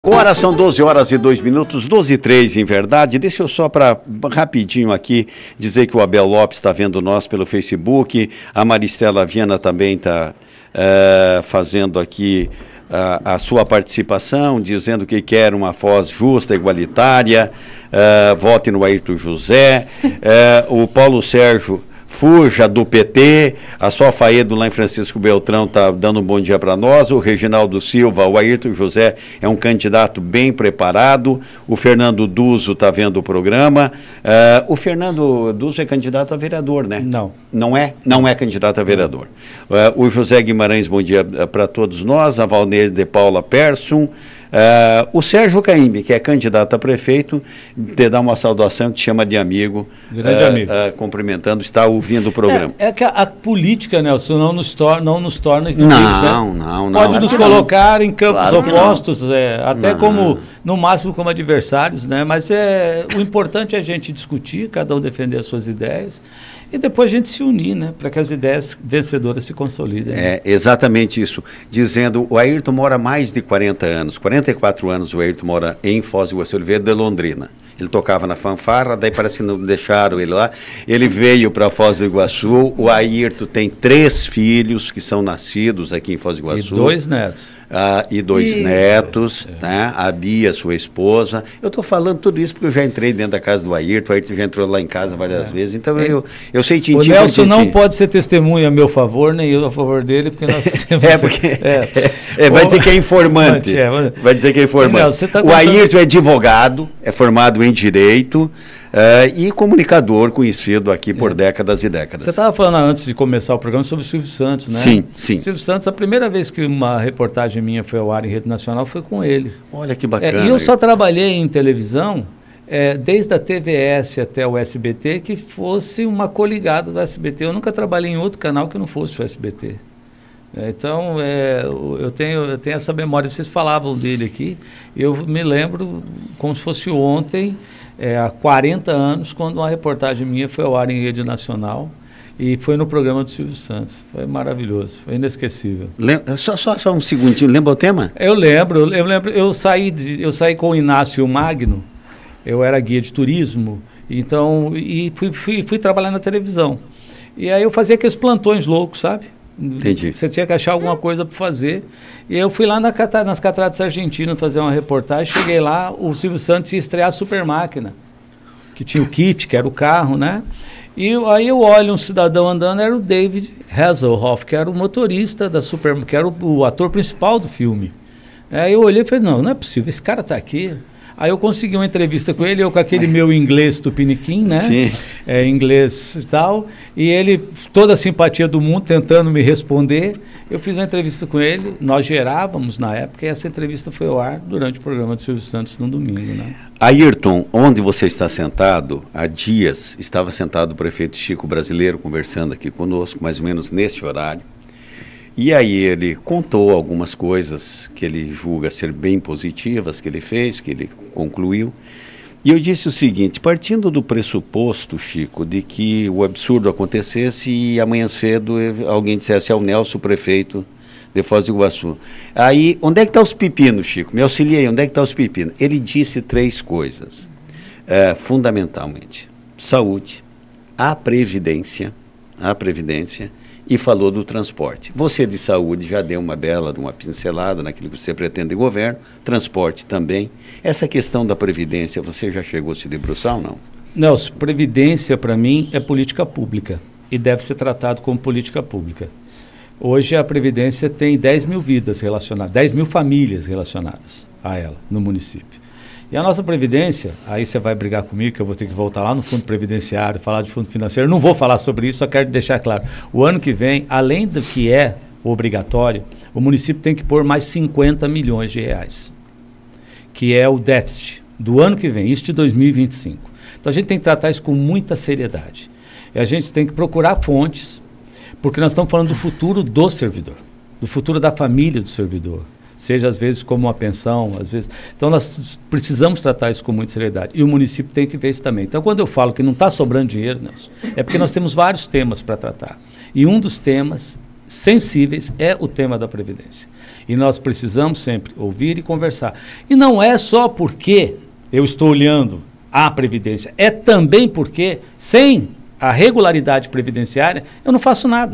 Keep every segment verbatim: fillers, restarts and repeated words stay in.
Agora são doze horas e dois minutos, doze e três em verdade. Deixa eu só para rapidinho aqui dizer que o Abel Lopes está vendo nós pelo Facebook, a Maristela Viana também está uh, fazendo aqui uh, a sua participação, dizendo que quer uma Foz justa, igualitária, uh, vote no Ayrton José, uh, o Paulo Sérgio fuja do P T, a Só Faedo lá em Francisco Beltrão está dando um bom dia para nós, o Reginaldo Silva, o Ayrton José é um candidato bem preparado, o Fernando Duzo está vendo o programa, uh, o Fernando Duzo é candidato a vereador, né? Não. Não é? Não é candidato a vereador. Uh, o José Guimarães, bom dia para todos nós, a Valneir de Paula Persson, Uh, o Sérgio Caymmi, que é candidato a prefeito, te dá uma saudação, te chama de amigo, grande uh, amigo. Uh, cumprimentando, está ouvindo o programa. É, é que a, a política, Nelson, não nos, tor não nos torna inimigos, não, né? não, não. Pode nos colocar não. em campos claro opostos, é, até não. como, no máximo, como adversários, né? Mas é, o importante é a gente discutir, cada um defender as suas ideias, e depois a gente se unir, né, para que as ideias vencedoras se consolidem. Né? É exatamente isso. Dizendo, o Ayrton mora mais de quarenta anos, quarenta e quatro anos o Ayrton mora em Foz do Iguaçu, Oliveira de Londrina. Ele tocava na fanfarra, daí parece que não deixaram ele lá. Ele veio para Foz do Iguaçu. O Ayrton tem três filhos que são nascidos aqui em Foz do Iguaçu. E dois netos. Ah, e dois isso. netos, é. né? A Bia, sua esposa. Eu estou falando tudo isso porque eu já entrei dentro da casa do Ayrton. O Ayrton já entrou lá em casa várias é. vezes. Então é. eu, eu sei tintim. O Nelson não pode ser testemunha a meu favor, nem eu a favor dele, porque nós temos... é, porque... É. É, vai dizer que é informante. Vai dizer que é informante. Nelson, tá o Ayrton é advogado, é formado em Direito uh, e comunicador conhecido aqui por é. décadas e décadas. Você estava falando antes de começar o programa sobre o Silvio Santos, né? Sim, sim. Silvio Santos, a primeira vez que uma reportagem minha foi ao ar em rede nacional foi com ele. Olha que bacana. É, e eu só trabalhei em televisão, é, desde a T V S até o S B T, que fosse uma coligada do S B T. Eu nunca trabalhei em outro canal que não fosse o S B T. É, então, é, eu, tenho, eu tenho essa memória, vocês falavam dele aqui, eu me lembro como se fosse ontem, é, há quarenta anos, quando uma reportagem minha foi ao ar em rede nacional e foi no programa do Silvio Santos. Foi maravilhoso, foi inesquecível. Lembra, só, só, só um segundinho, lembra o tema? Eu lembro, eu lembro, eu saí, de, eu saí com o Inácio Magno, eu era guia de turismo, então, e fui, fui, fui trabalhar na televisão. E aí eu fazia aqueles plantões loucos, sabe? Entendi. Você tinha que achar alguma coisa para fazer. E eu fui lá na, nas Cataratas Argentinas fazer uma reportagem. Cheguei lá, o Silvio Santos ia estrear a Super Máquina, que tinha o kit, que era o carro, né? E aí eu olho um cidadão andando, era o David Hasselhoff, que era o motorista da Super, que era o, o ator principal do filme. Aí eu olhei e falei, não, não é possível, esse cara está aqui. Aí eu consegui uma entrevista com ele, eu com aquele meu inglês tupiniquim, né? Sim. É, inglês e tal, e ele, toda a simpatia do mundo, tentando me responder. Eu fiz uma entrevista com ele, nós gerávamos na época, e essa entrevista foi ao ar durante o programa do Silvio Santos no domingo, né? Ayrton, onde você está sentado, há dias estava sentado o prefeito Chico Brasileiro conversando aqui conosco, mais ou menos nesse horário. E aí ele contou algumas coisas que ele julga ser bem positivas, que ele fez, que ele concluiu. E eu disse o seguinte, partindo do pressuposto, Chico, de que o absurdo acontecesse e amanhã cedo alguém dissesse ao Nelson, prefeito de Foz do Iguaçu. Aí, onde é que estão os pepinos, Chico? Me auxiliei, onde é que estão os pepinos? Ele disse três coisas, é, fundamentalmente. Saúde, a previdência, a previdência, e falou do transporte. Você de saúde já deu uma bela, uma pincelada naquilo que você pretende de governo, transporte também. Essa questão da previdência, você já chegou a se debruçar ou não? Nelson, previdência para mim é política pública e deve ser tratado como política pública. Hoje a previdência tem dez mil vidas relacionadas, dez mil famílias relacionadas a ela no município. E a nossa previdência, aí você vai brigar comigo que eu vou ter que voltar lá no fundo previdenciário, falar de fundo financeiro, não vou falar sobre isso, só quero deixar claro. O ano que vem, além do que é obrigatório, o município tem que pôr mais cinquenta milhões de reais, que é o déficit do ano que vem, isso de dois mil e vinte e cinco. Então a gente tem que tratar isso com muita seriedade. E a gente tem que procurar fontes, porque nós estamos falando do futuro do servidor, do futuro da família do servidor. Seja às vezes como uma pensão, às vezes... Então nós precisamos tratar isso com muita seriedade. E o município tem que ver isso também. Então quando eu falo que não está sobrando dinheiro, Nelson, é porque nós temos vários temas para tratar. E um dos temas sensíveis é o tema da Previdência. E nós precisamos sempre ouvir e conversar. E não é só porque eu estou olhando a Previdência, é também porque, sem a regularidade previdenciária, eu não faço nada.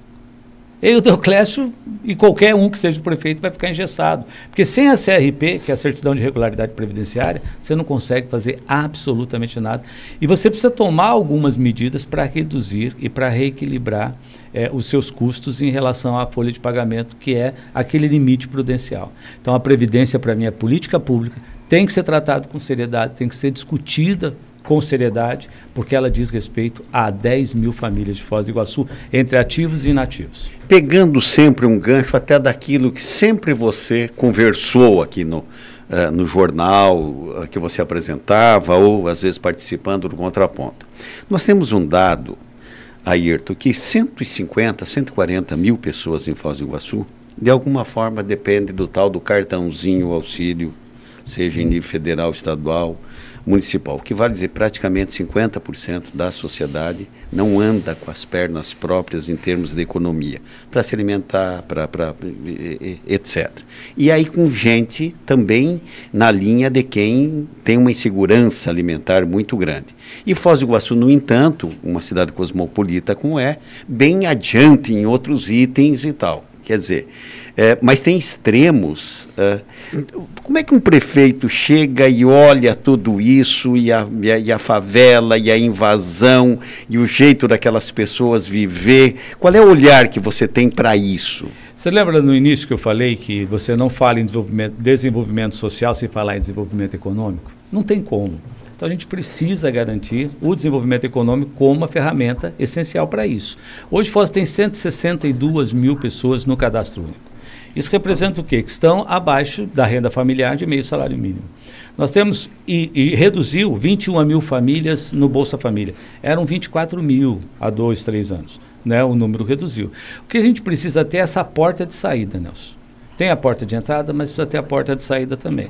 Eu, o Deoclésio e qualquer um que seja o prefeito vai ficar engessado. Porque sem a C R P, que é a Certidão de Regularidade Previdenciária, você não consegue fazer absolutamente nada. E você precisa tomar algumas medidas para reduzir e para reequilibrar é, os seus custos em relação à folha de pagamento, que é aquele limite prudencial. Então, a Previdência, para mim, é política pública, tem que ser tratada com seriedade, tem que ser discutida com seriedade, porque ela diz respeito a dez mil famílias de Foz do Iguaçu, entre ativos e inativos. Pegando sempre um gancho até daquilo que sempre você conversou aqui no, uh, no jornal uh, que você apresentava, ou às vezes participando do Contraponto. Nós temos um dado, Ayrton, que cento e cinquenta, cento e quarenta mil pessoas em Foz do Iguaçu, de alguma forma depende do tal do cartãozinho auxílio, seja em nível federal, estadual, municipal, o que vale dizer praticamente cinquenta por cento da sociedade não anda com as pernas próprias em termos de economia, para se alimentar, para, para, etcétera. E aí com gente também na linha de quem tem uma insegurança alimentar muito grande. E Foz do Iguaçu, no entanto, uma cidade cosmopolita como é, bem adiante em outros itens e tal. Quer dizer, é, mas tem extremos. É, como é que um prefeito chega e olha tudo isso, e a, e, a, e a favela, e a invasão, e o jeito daquelas pessoas viver? Qual é o olhar que você tem para isso? Você lembra no início que eu falei que você não fala em desenvolvimento, desenvolvimento social sem falar em desenvolvimento econômico? Não tem como. Então, a gente precisa garantir o desenvolvimento econômico como uma ferramenta essencial para isso. Hoje, Foz tem cento e sessenta e duas mil pessoas no cadastro único. Isso representa o quê? Que estão abaixo da renda familiar de meio salário mínimo. Nós temos, e, e reduziu vinte e uma mil famílias no Bolsa Família. Eram vinte e quatro mil há dois, três anos. Né? O número reduziu. O que a gente precisa ter é essa porta de saída, Nelson. Tem a porta de entrada, mas precisa ter a porta de saída também.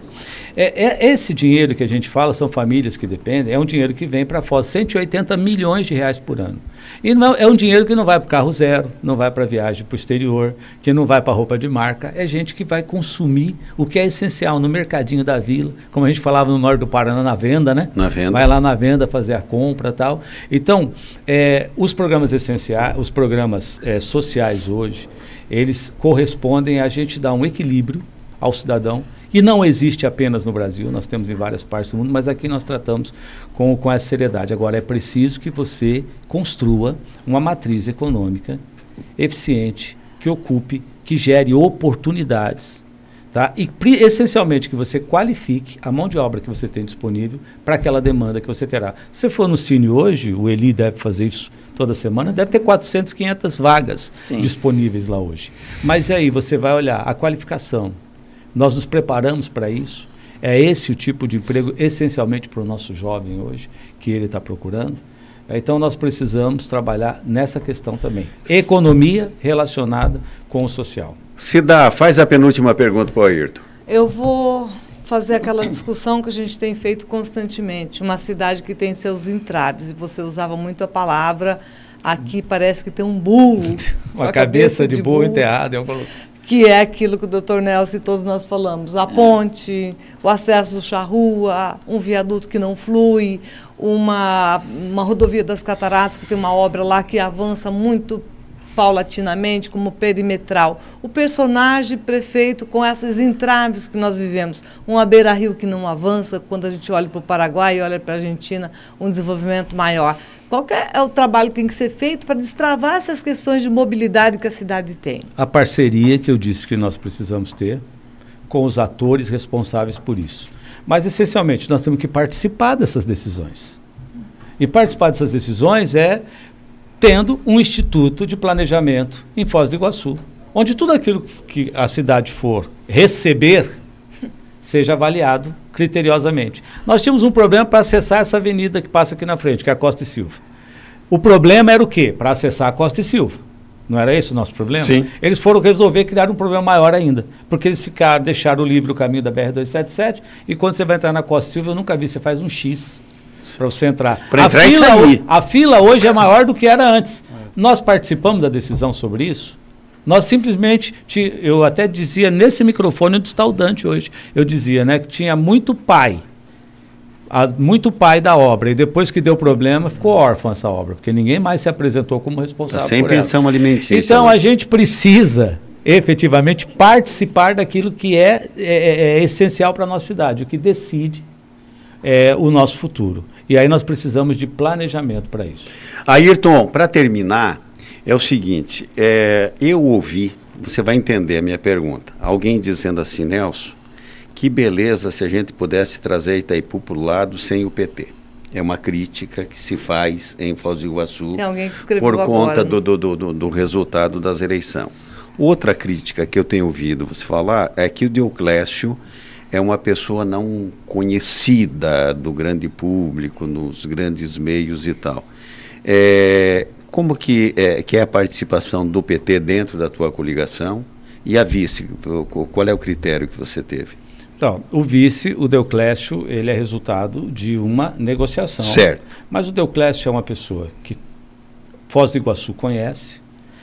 É, é, esse dinheiro que a gente fala, são famílias que dependem, é um dinheiro que vem para Foz, cento e oitenta milhões de reais por ano. E não, é um dinheiro que não vai para o carro zero, não vai para viagem para o exterior, que não vai para roupa de marca, é gente que vai consumir o que é essencial no mercadinho da vila, como a gente falava no norte do Paraná, na venda, né? Na venda. Vai lá na venda fazer a compra e tal. Então, é, os programas essenciais, os programas é, sociais hoje, eles correspondem a gente dar um equilíbrio ao cidadão, e não existe apenas no Brasil, nós temos em várias partes do mundo, mas aqui nós tratamos com, com essa seriedade. Agora, é preciso que você construa uma matriz econômica eficiente, que ocupe, que gere oportunidades, tá? E essencialmente que você qualifique a mão de obra que você tem disponível para aquela demanda que você terá. Se você for no Cine hoje, o Eli deve fazer isso toda semana, deve ter quatrocentas, quinhentas vagas Sim. disponíveis lá hoje. Mas aí você vai olhar a qualificação. Nós nos preparamos para isso. É esse o tipo de emprego, essencialmente para o nosso jovem hoje, que ele está procurando. Então, nós precisamos trabalhar nessa questão também. Economia relacionada com o social. Cida, faz a penúltima pergunta para o Ayrton. Eu vou fazer aquela discussão que a gente tem feito constantemente. Uma cidade que tem seus entraves, e você usava muito a palavra, aqui parece que tem um burro. Uma cabeça, cabeça de, de burro enterrada. Eu colo... Que é aquilo que o doutor Nelson e todos nós falamos. A ponte, o acesso do charrua, um viaduto que não flui, uma, uma rodovia das Cataratas, que tem uma obra lá que avança muito paulatinamente, como perimetral. O personagem prefeito com esses entraves que nós vivemos. Uma beira-rio que não avança, quando a gente olha para o Paraguai e olha para a Argentina, um desenvolvimento maior. Qual que é o trabalho que tem que ser feito para destravar essas questões de mobilidade que a cidade tem? A parceria que eu disse que nós precisamos ter com os atores responsáveis por isso. Mas, essencialmente, nós temos que participar dessas decisões. E participar dessas decisões é tendo um instituto de planejamento em Foz do Iguaçu, onde tudo aquilo que a cidade for receber seja avaliado criteriosamente. Nós tínhamos um problema para acessar essa avenida que passa aqui na frente, que é a Costa e Silva. O problema era o quê? Para acessar a Costa e Silva. Não era esse o nosso problema? Sim. Eles foram resolver criar um problema maior ainda, porque eles ficaram, deixaram o livre o caminho da B R duzentos e setenta e sete, e quando você vai entrar na Costa e Silva, eu nunca vi, você faz um X para você entrar. Para entrar a, e fila sair. hoje, a fila hoje é maior do que era antes. Nós participamos da decisão sobre isso? Nós simplesmente, te, eu até dizia nesse microfone onde está o Dante hoje, eu dizia, né, que tinha muito pai, a, muito pai da obra, e depois que deu problema, ficou órfã essa obra, porque ninguém mais se apresentou como responsável sem por ela. pensão alimentícia. Então, né? a gente precisa, efetivamente, participar daquilo que é, é, é essencial para a nossa cidade, o que decide é, o nosso futuro. E aí nós precisamos de planejamento para isso. Ayrton, para terminar, é o seguinte, é, eu ouvi, você vai entender a minha pergunta, alguém dizendo assim, Nelson, que beleza se a gente pudesse trazer Itaipu para o lado sem o P T. É uma crítica que se faz em Foz do Iguaçu por conta do, do, do, do resultado das eleições. Outra crítica que eu tenho ouvido você falar é que o Deoclésio é uma pessoa não conhecida do grande público, nos grandes meios e tal. É, como que é, que é a participação do P T dentro da tua coligação e a vice? Qual é o critério que você teve? Então, o vice, o Deoclésio, ele é resultado de uma negociação. Certo. Mas o Deoclésio é uma pessoa que Foz do Iguaçu conhece,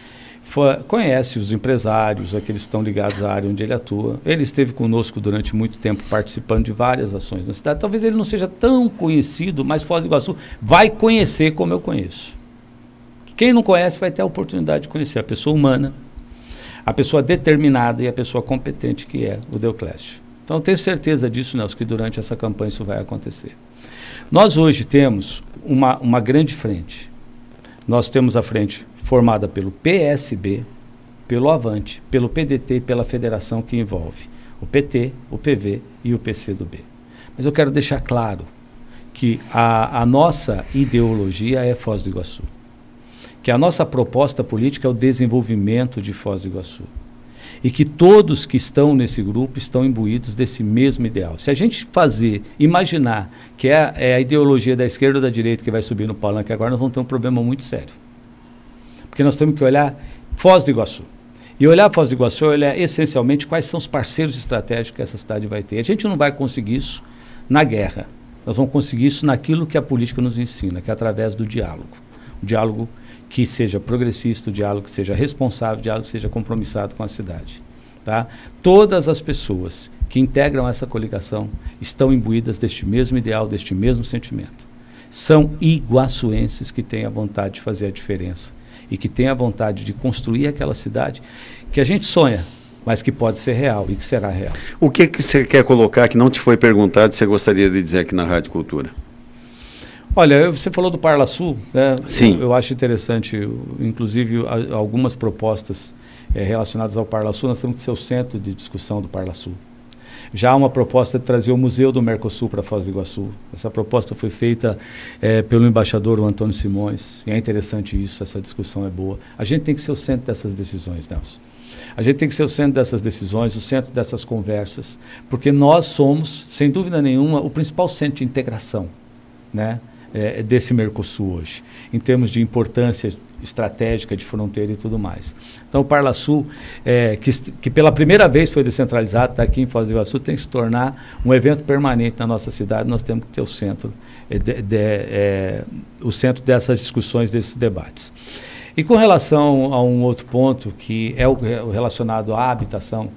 conhece os empresários, aqueles que estão ligados à área onde ele atua. Ele esteve conosco durante muito tempo participando de várias ações na cidade. Talvez ele não seja tão conhecido, mas Foz do Iguaçu vai conhecer como eu conheço. Quem não conhece vai ter a oportunidade de conhecer a pessoa humana, a pessoa determinada e a pessoa competente que é o Deoclésio. Então eu tenho certeza disso, Nelson, que durante essa campanha isso vai acontecer. Nós hoje temos uma, uma grande frente. Nós temos a frente formada pelo P S B, pelo Avante, pelo P D T e pela federação que envolve o P T, o P V e o P C do B. Mas eu quero deixar claro que a, a nossa ideologia é Foz do Iguaçu, que a nossa proposta política é o desenvolvimento de Foz do Iguaçu e que todos que estão nesse grupo estão imbuídos desse mesmo ideal. Se a gente fazer, imaginar que é, é a ideologia da esquerda ou da direita que vai subir no palanque agora, nós vamos ter um problema muito sério. Porque nós temos que olhar Foz do Iguaçu. E olhar Foz do Iguaçu é olhar essencialmente quais são os parceiros estratégicos que essa cidade vai ter. A gente não vai conseguir isso na guerra. Nós vamos conseguir isso naquilo que a política nos ensina, que é através do diálogo. O diálogo que seja progressista, o diálogo que seja responsável, o diálogo que seja compromissado com a cidade. Tá? Todas as pessoas que integram essa coligação estão imbuídas deste mesmo ideal, deste mesmo sentimento. São iguaçuenses que têm a vontade de fazer a diferença e que têm a vontade de construir aquela cidade que a gente sonha, mas que pode ser real e que será real. O que, que você quer colocar que não te foi perguntado e você gostaria de dizer aqui na Rádio Cultura? Olha, eu, você falou do Parla Sul, né? Sim. Eu, eu acho interessante, inclusive, a, algumas propostas é, relacionadas ao Parla Sul. Nós temos que ser o centro de discussão do Parla Sul. Já há uma proposta de trazer o Museu do Mercosul para Foz do Iguaçu. Essa proposta foi feita é, pelo embaixador, o Antônio Simões, e é interessante isso, essa discussão é boa. A gente tem que ser o centro dessas decisões, Nelson. A gente tem que ser o centro dessas decisões, o centro dessas conversas, porque nós somos, sem dúvida nenhuma, o principal centro de integração, né? É, desse Mercosul hoje, em termos de importância estratégica de fronteira e tudo mais. Então o Parla Sul, é, que, que pela primeira vez foi descentralizado, está aqui em Foz do Iguaçu, tem que se tornar um evento permanente na nossa cidade. Nós temos que ter o centro, é, de, de, é, o centro dessas discussões, desses debates. E com relação a um outro ponto, que é o, o relacionado à habitação,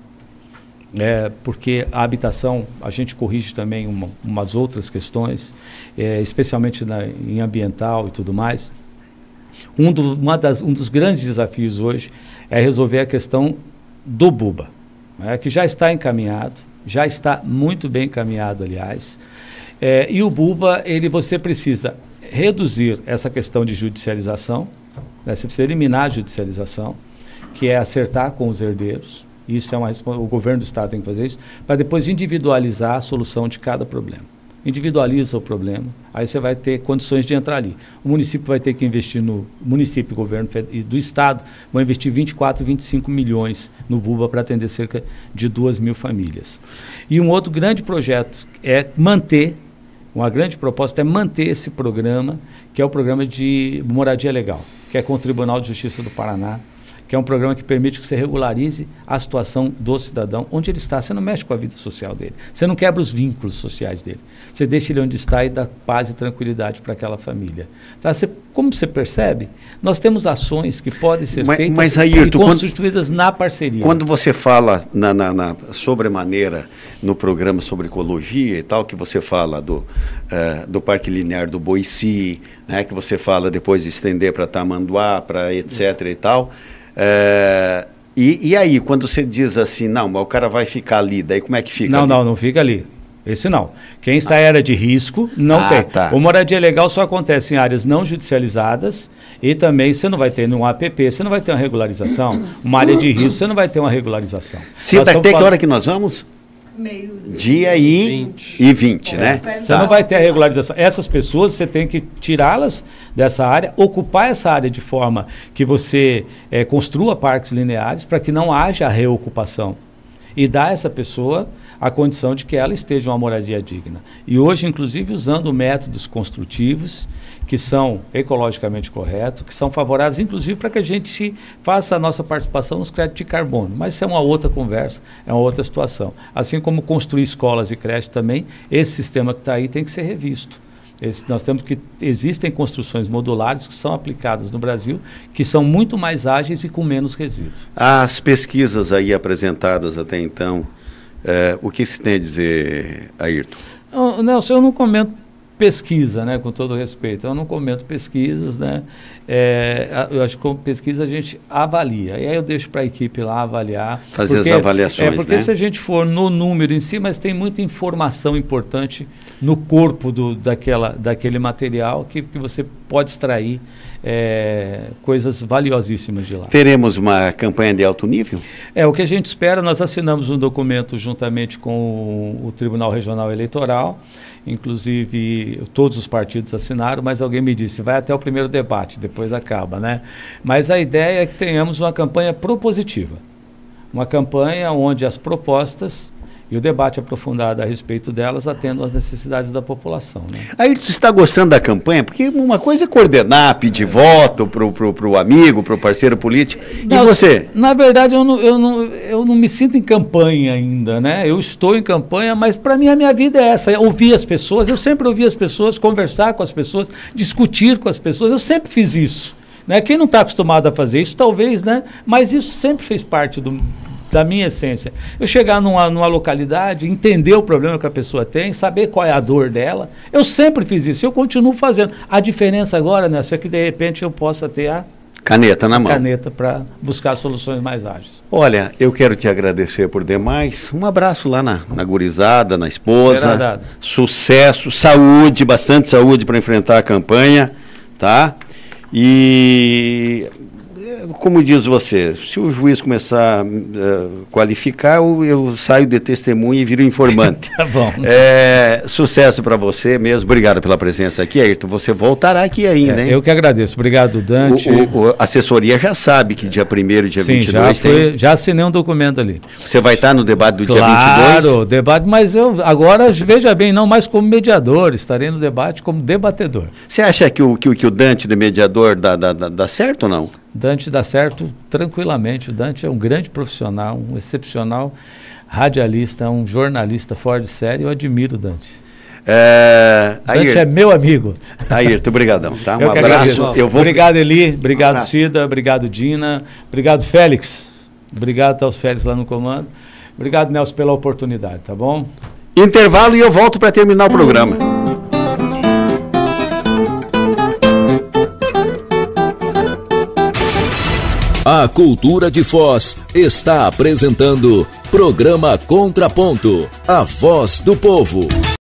É, porque a habitação, a gente corrige também uma, umas outras questões, é, especialmente na, em ambiental e tudo mais. Um, do, uma das, um dos grandes desafios hoje é resolver a questão do Buba, né, que já está encaminhado, já está muito bem encaminhado, aliás. É, e o Buba, ele, você precisa reduzir essa questão de judicialização, né, você precisa eliminar a judicialização, que é acertar com os herdeiros. Isso é uma, o governo do estado tem que fazer isso, para depois individualizar a solução de cada problema. Individualiza o problema, aí você vai ter condições de entrar ali. O município vai ter que investir no município, governo e do estado, vão investir vinte e quatro, vinte e cinco milhões no Buba para atender cerca de duas mil famílias. E um outro grande projeto é manter, uma grande proposta é manter esse programa, que é o programa de moradia legal, que é com o Tribunal de Justiça do Paraná, que é um programa que permite que você regularize a situação do cidadão, onde ele está. Você não mexe com a vida social dele, você não quebra os vínculos sociais dele, você deixa ele onde está e dá paz e tranquilidade para aquela família. Tá? Você, como você percebe, nós temos ações que podem ser mas, feitas mas, Ayrton, e constituídas quando, na parceria. Quando você fala na, na, na sobremaneira no programa sobre ecologia e tal, que você fala do, uh, do Parque Linear do Boici, né, que você fala depois de estender para Tamanduá, para etc e tal, uh, e, e aí, quando você diz assim, não, mas o cara vai ficar ali, daí como é que fica Não, ali? não, não fica ali. Esse não. Quem está em área de risco, não ah, tem. Tá. O moradia legal só acontece em áreas não judicializadas e também você não vai ter no A P P, você não vai ter uma regularização. Uma área de risco, você não vai ter uma regularização. Cita até que hora que nós vamos? Meio dia e vinte, né? Você tá. Não vai ter a regularização. Essas pessoas, você tem que tirá-las dessa área, ocupar essa área de forma que você é, construa parques lineares para que não haja a reocupação e dar a essa pessoa a condição de que ela esteja uma moradia digna. E hoje, inclusive, usando métodos construtivos que são ecologicamente corretos, que são favoráveis, inclusive, para que a gente faça a nossa participação nos créditos de carbono. Mas isso é uma outra conversa, é uma outra situação. Assim como construir escolas e creches também, esse sistema que está aí tem que ser revisto. Esse, nós temos que, existem construções modulares que são aplicadas no Brasil, que são muito mais ágeis e com menos resíduos. As pesquisas aí apresentadas até então, é, o que se tem a dizer, Ayrton? Oh, Nelson, eu não comento pesquisa, né, com todo respeito, eu não comento pesquisas, né, é, eu acho que com pesquisa a gente avalia, e aí eu deixo para a equipe lá avaliar. Fazer porque, as avaliações, é, porque né? se a gente for no número em si, mas tem muita informação importante no corpo do, daquela, daquele material que, que você pode extrair é, coisas valiosíssimas de lá. Teremos uma campanha de alto nível? É, o que a gente espera, nós assinamos um documento juntamente com o, o Tribunal Regional Eleitoral, inclusive todos os partidos assinaram, mas alguém me disse, vai até o primeiro debate, depois acaba, né? Mas a ideia é que tenhamos uma campanha propositiva, uma campanha onde as propostas e o debate aprofundado a respeito delas atendam às necessidades da população, né? Aí você está gostando da campanha? Porque uma coisa é coordenar, pedir é. voto para o pro, pro amigo, para o parceiro político. Não, e você? Na verdade, eu não, eu, não, eu não me sinto em campanha ainda, né? Eu estou em campanha, mas para mim a minha vida é essa, é ouvir as pessoas. Eu sempre ouvi as pessoas, conversar com as pessoas, discutir com as pessoas. Eu sempre fiz isso, né? Quem não está acostumado a fazer isso, talvez, né? Mas isso sempre fez parte do... da minha essência. Eu chegar numa, numa localidade, entender o problema que a pessoa tem, saber qual é a dor dela, eu sempre fiz isso, eu continuo fazendo. A diferença agora, né, é que de repente eu possa ter a caneta na mão. Caneta para buscar soluções mais ágeis. Olha, eu quero te agradecer por demais. Um abraço lá na, na gurizada, na esposa. Sucesso, saúde, bastante saúde para enfrentar a campanha, tá? E... como diz você, se o juiz começar a uh, qualificar, eu, eu saio de testemunha e viro informante. Tá bom. É, sucesso para você mesmo. Obrigado pela presença aqui, Ayrton. Você voltará aqui ainda, é, hein? Eu que agradeço. Obrigado, Dante. O, o, a assessoria já sabe que dia primeiro e dia Sim, vinte e dois já foi, tem... já assinei um documento ali. Você vai estar no debate do claro, dia vinte e dois? Claro, debate, mas eu agora, veja bem, não mais como mediador, estarei no debate como debatedor. Você acha que o, que, que o Dante de mediador dá, dá, dá, dá certo ou não? Dante dá certo tranquilamente. O Dante é um grande profissional, um excepcional radialista, um jornalista fora de série. Eu admiro o Dante. É, Dante Ayrton, é meu amigo. Ayrton, obrigadão. Tá? Um eu abraço. Eu vou... Obrigado, Eli. Obrigado, um Cida. Obrigado, Dina. Obrigado, Félix. Obrigado aos Félix lá no comando. Obrigado, Nelson, pela oportunidade, tá bom? Intervalo e eu volto para terminar o programa. A Cultura de Foz está apresentando Programa Contraponto, a voz do povo.